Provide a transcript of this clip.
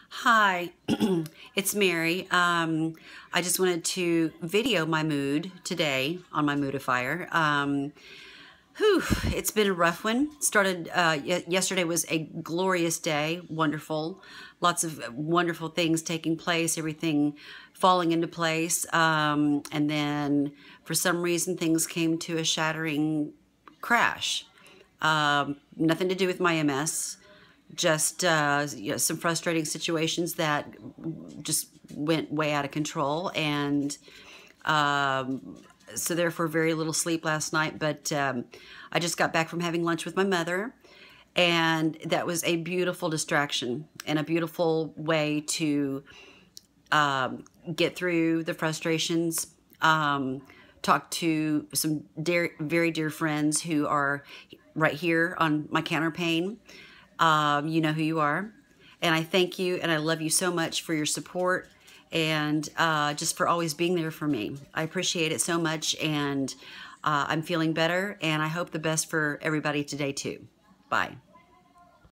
Hi, it's Mary. I just wanted to video my mood today on my moodifier. It's been a rough one. Started yesterday was a glorious day, wonderful, lots of wonderful things taking place, everything falling into place, and then for some reason things came to a shattering crash. Nothing to do with my MS, just some frustrating situations that just went way out of control, and so therefore very little sleep last night. But I just got back from having lunch with my mother, and that was a beautiful distraction and a beautiful way to get through the frustrations. Talk to some very dear friends who are right here on my counterpane. You know who you are. And I thank you and I love you so much for your support and just for always being there for me. I appreciate it so much, and I'm feeling better, and I hope the best for everybody today too. Bye.